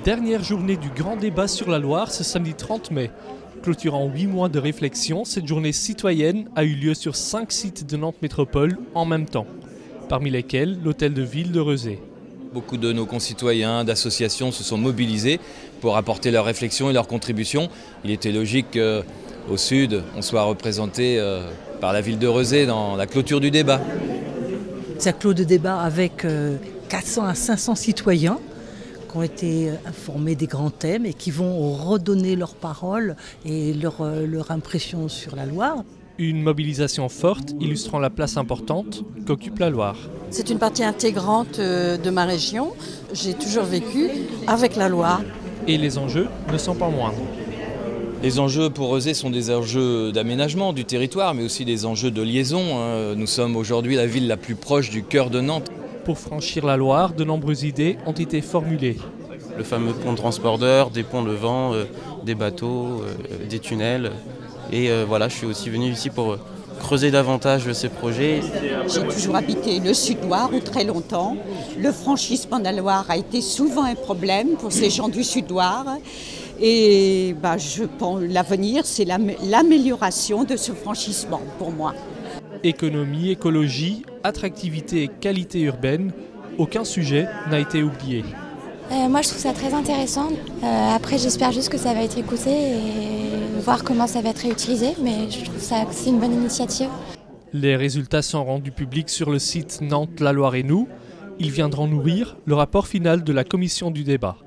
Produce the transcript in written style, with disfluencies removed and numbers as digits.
Dernière journée du grand débat sur la Loire ce samedi 30 mai. Clôturant 8 mois de réflexion, cette journée citoyenne a eu lieu sur 5 sites de Nantes Métropole en même temps, parmi lesquels l'hôtel de ville de Rezé. Beaucoup de nos concitoyens, d'associations se sont mobilisés pour apporter leurs réflexions et leurs contributions. Il était logique qu'au sud, on soit représenté par la ville de Rezé dans la clôture du débat. Ça clôt de débat avec 400 à 500 citoyens qui ont été informés des grands thèmes et qui vont redonner leur parole et leur impression sur la Loire. Une mobilisation forte illustrant la place importante qu'occupe la Loire. C'est une partie intégrante de ma région. J'ai toujours vécu avec la Loire. Et les enjeux ne sont pas moindres. Les enjeux pour Rezé sont des enjeux d'aménagement du territoire, mais aussi des enjeux de liaison. Nous sommes aujourd'hui la ville la plus proche du cœur de Nantes. Pour franchir la Loire, de nombreuses idées ont été formulées. Le fameux pont de transbordeur, des ponts levants, des bateaux, des tunnels. Et voilà, je suis aussi venu ici pour creuser davantage ces projets. J'ai toujours habité le Sud-Loire ou très longtemps. Le franchissement de la Loire a été souvent un problème pour ces gens du Sud-Loire. Et je pense l'avenir, c'est l'amélioration de ce franchissement pour moi. Économie, écologie, attractivité et qualité urbaine, aucun sujet n'a été oublié. Moi je trouve ça très intéressant. Après j'espère juste que ça va être écouté et voir comment ça va être réutilisé, mais je trouve que c'est une bonne initiative. Les résultats sont rendus publics sur le site Nantes, la Loire et nous. Ils viendront nourrir le rapport final de la commission du débat.